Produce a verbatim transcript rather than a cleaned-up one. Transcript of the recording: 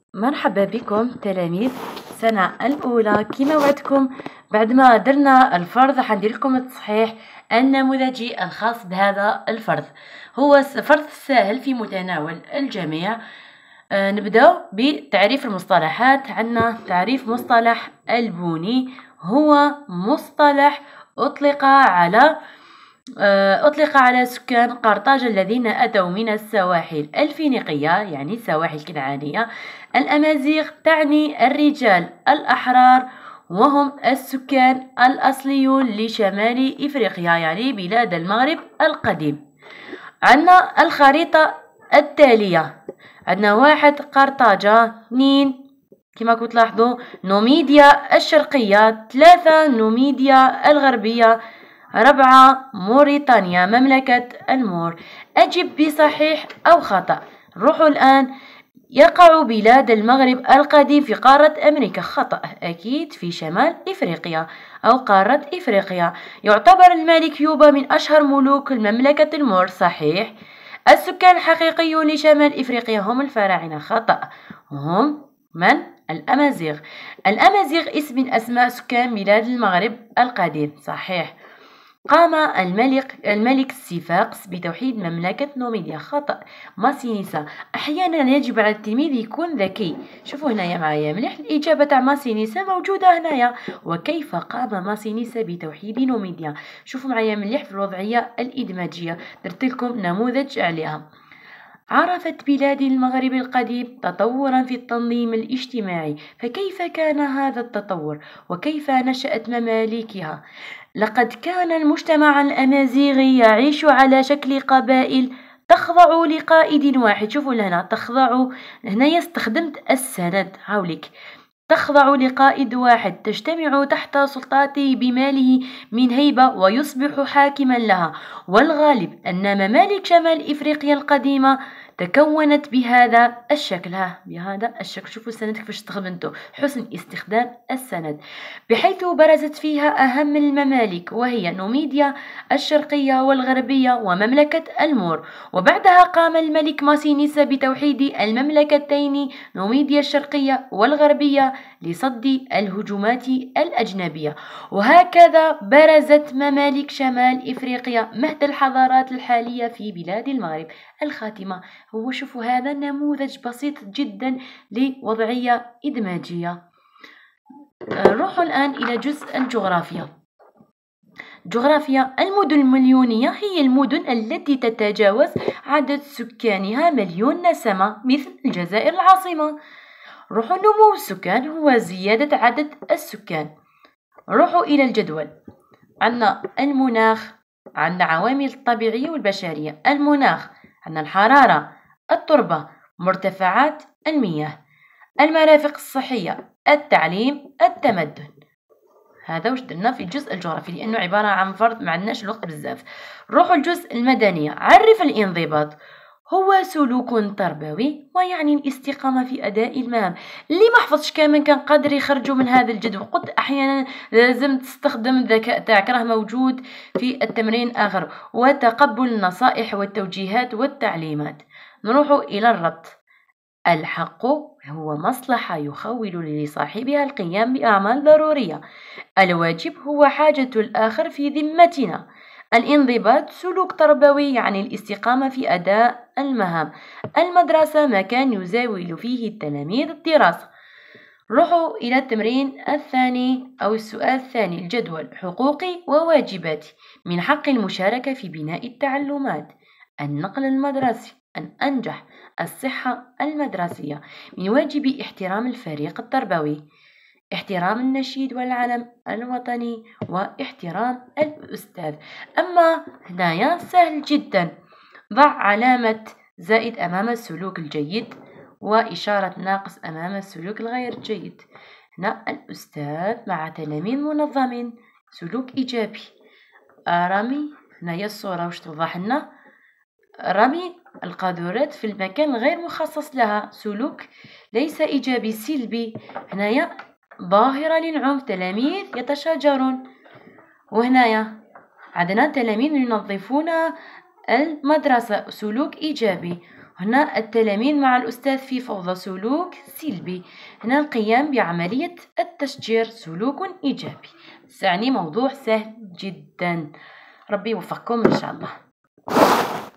مرحبا بكم تلاميذ السنة الأولى. كما وعدتكم بعد ما درنا الفرض حندير لكم التصحيح النموذجي الخاص بهذا الفرض. هو فرض سهل في متناول الجميع. آه نبدأ بتعريف المصطلحات. عندنا تعريف مصطلح البوني، هو مصطلح أطلق على أطلق على سكان قرطاج الذين أتوا من السواحل الفينيقية، يعني السواحل الكنعانية. الأمازيغ تعني الرجال الأحرار، وهم السكان الأصليون لشمال إفريقيا، يعني بلاد المغرب القديم. عندنا الخريطة التالية. عندنا واحد قرطاجة، اثنين كما كنت تلاحظوا نوميديا الشرقية، ثلاثة نوميديا الغربية، ربعة موريتانيا مملكة المور. أجب بصحيح أو خطأ. نروحوا الآن. يقع بلاد المغرب القديم في قارة أمريكا. خطأ، أكيد في شمال إفريقيا أو قارة إفريقيا. يعتبر الملك يوبا من أشهر ملوك المملكة المور. صحيح. السكان الحقيقيون لشمال إفريقيا هم الفراعنة. خطأ، هم من؟ الأمازيغ. الأمازيغ اسم من أسماء سكان بلاد المغرب القديم. صحيح. قام الملك الملك الصفاقس بتوحيد مملكة نوميديا. خطأ، ماسينيسا. أحيانا يجب على التلميذ يكون ذكي. شوفوا هنايا معايا مليح، الإجابة تاع ماسينيسا موجودة هنايا. وكيف قام ماسينيسا بتوحيد نوميديا؟ شوفوا معايا مليح في الوضعية الإدماجية، درت لكم نموذج عليها. عرفت بلاد المغرب القديم تطورا في التنظيم الاجتماعي، فكيف كان هذا التطور وكيف نشأت ممالكها؟ لقد كان المجتمع الأمازيغي يعيش على شكل قبائل تخضع لقائد واحد. شوفوا لهنا تخضع، هنا استخدمت السند. هاوليك تخضع لقائد واحد، تجتمع تحت سلطاته بماله من هيبة ويصبح حاكما لها. والغالب أن ممالك شمال إفريقيا القديمة تكونت بهذا الشكل. ها بهذا الشكل. شوفوا السند كيفاش استخدمته، حسن استخدام السند. بحيث برزت فيها أهم الممالك وهي نوميديا الشرقية والغربية ومملكة المور. وبعدها قام الملك ماسينيسا بتوحيد المملكتين نوميديا الشرقية والغربية لصد الهجومات الأجنبية. وهكذا برزت ممالك شمال إفريقيا مهد الحضارات الحالية في بلاد المغرب. الخاتمة. هو شوفوا هذا نموذج بسيط جدا لوضعية إدماجية. نروح الآن إلى جزء الجغرافيا. جغرافيا. المدن المليونية هي المدن التي تتجاوز عدد سكانها مليون نسمة، مثل الجزائر العاصمة. روحوا نمو السكان هو زيادة عدد السكان. روحوا إلى الجدول. عندنا المناخ، عندنا عوامل الطبيعية والبشرية. المناخ عندنا الحرارة، التربة، مرتفعات المياه، المرافق الصحية، التعليم، التمدن. هذا واش درنا في الجزء الجغرافي لأنه عبارة عن فرض ما عندناش الوقت بزاف. روحوا الجزء المدني. عرف الانضباط. هو سلوك تربوي ويعني الاستقامة في أداء المهام. اللي ما حفظش كامل كان قادر يخرجوا من هذا الجدول. قلت أحيانا لازم تستخدم الذكاء تاعك، راه موجود في التمرين آخر. وتقبل النصائح والتوجيهات والتعليمات. نروح إلى الربط. الحق هو مصلحة يخول لصاحبها القيام بأعمال ضرورية. الواجب هو حاجة الآخر في ذمتنا. الانضباط سلوك تربوي يعني الاستقامة في أداء المهام. المدرسة مكان يزاول فيه التلاميذ الدراسة. روحوا إلى التمرين الثاني أو السؤال الثاني. الجدول. حقوقي وواجباتي. من حق المشاركة في بناء التعلمات. النقل المدرسي. أن أنجح. الصحة المدرسية. من واجبي احترام الفريق التربوي. احترام النشيد والعلم الوطني واحترام الأستاذ. أما هنايا سهل جدا. ضع علامة زائد أمام السلوك الجيد وإشارة ناقص أمام السلوك الغير جيد. هنا الأستاذ مع تلاميذ منظمين، سلوك إيجابي. رمي، هنايا الصورة واش توضح لنا، رمي القاذورات في المكان الغير مخصص لها، سلوك ليس إيجابي، سلبي. هنايا ظاهرة للعنف، تلاميذ يتشاجرون. وهنايا عندنا تلاميذ ينظفون المدرسة، سلوك إيجابي. هنا التلاميذ مع الأستاذ في فوضى سلوك سلبي. هنا القيام بعملية التشجير سلوك إيجابي. يعني موضوع سهل جدا. ربي يوفقكم إن شاء الله.